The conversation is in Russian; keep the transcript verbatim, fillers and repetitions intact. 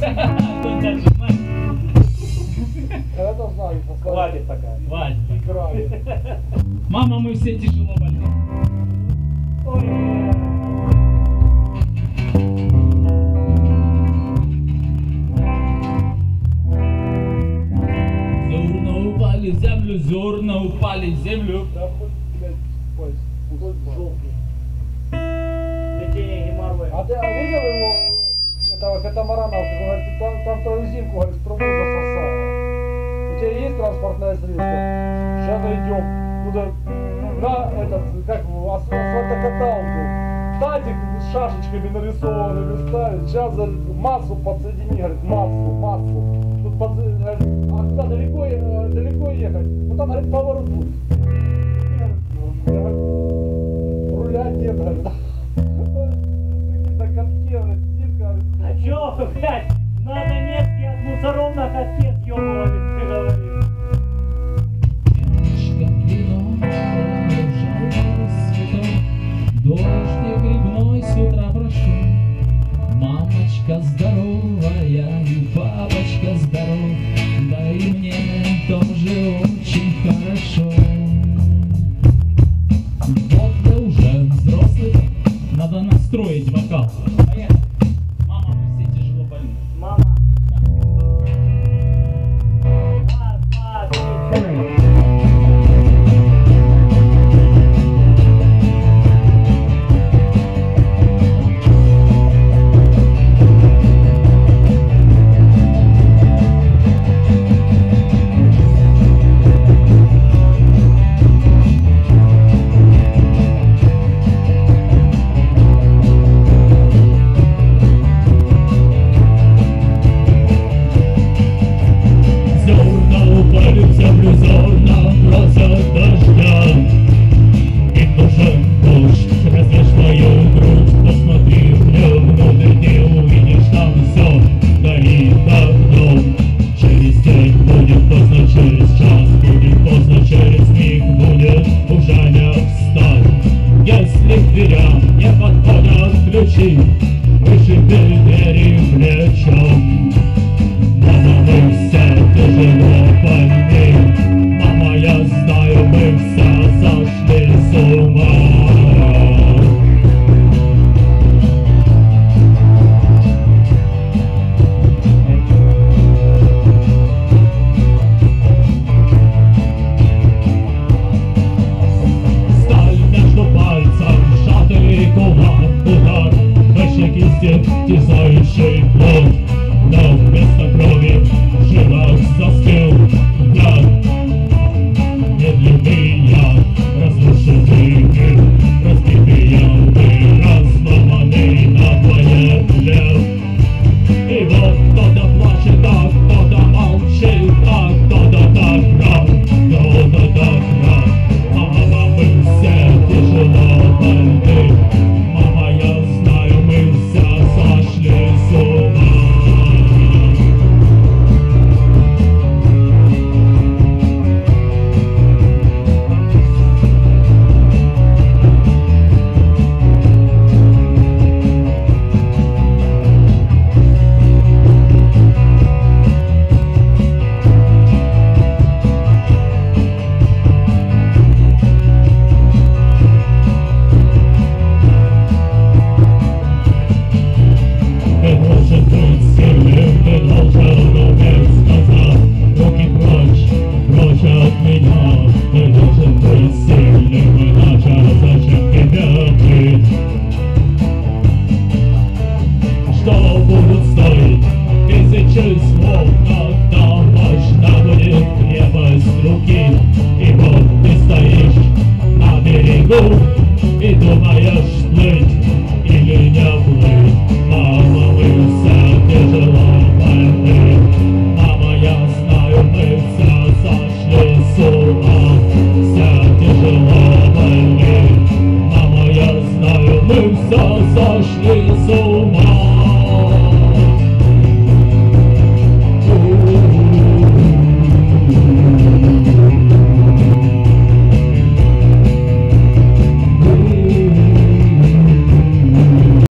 Это знаю. Хватит пока. Хватит. Играли. Мама, мы все тяжело больны. Ой, Зерна упали в землю, зерна упали в землю. Да хоть, блядь, пусть, пусть желтый. лечение геморроя. А ты а видел его, этого катамарана, как он говорит, там, там то резинку, говорит, в трубу засосало. У тебя есть транспортное средство? Сейчас найдем. Туда, на этот, как его, ас- асфальтокаталку. Тазик с шашечками нарисованными ставит. Сейчас массу подсоедини, говорит, массу, массу. Тут под, говорит, а куда далеко, э, далеко ехать? Ну там, говорит, поворот будет. Говорит, руля нет, говорит. Какие-то катки, говорит, симка, говорит. А чё, блядь, надо метки от мусоров на катке съёбывались, ты говоришь. Дождь грибной с утра прошел. Мамочка здоровая и папочка здоров, да и мне тоже очень хорошо. Вот вы уже взрослый, надо настроить вокал. Поехали. Мама, мы все тяжело больны. Мама. Раз, два, три, четыре. Вышибли двери плечом. Мама, мы все тяжело больны. Мама, я знаю, мы все сошли с ума. Сталь между пальцем, сжатый кулак, удар. Терзающий плоть, но вместо крови в жилах застыл яд. Медленный яд, разрушенный мир, разбитый ямы, разломанный надвое лев. И вот кто-то плачет, а кто-то молчит, а кто-то так рад, кто-то так рад. Мама, мы все тяжело больны. Мама, я знаю, мы все сошли с ума. Ты должен быть сильным, ты должен уметь сказать: руки прочь, прочь от меня. Ты должен быть сильным, иначе зачем тебя быть? Что будут стоить тысячи слов, когда мощна будет крепость руки? И вот ты стоишь на берегу и думаешь, плыть или не плыть. Мама, мы все тяжело больны. Мама, я знаю, мы все сошли с ума. Все тяжело больны. Мама, я знаю, мы все сошли